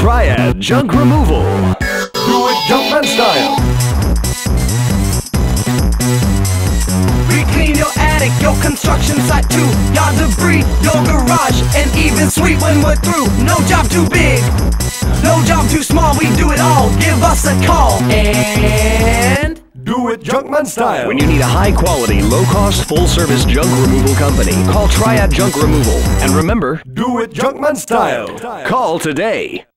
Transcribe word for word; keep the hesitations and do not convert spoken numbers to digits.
Triad Junk Removal. Do it Junkman style. We clean your attic, your construction site too, your debris, your garage, and even sweep when we're through. No job too big, no job too small, we do it all. Give us a call and Do it Junkman style. When you need a high-quality, low-cost, full-service junk removal company, call Triad Junk Removal. And remember, Do it Junkman style. call today.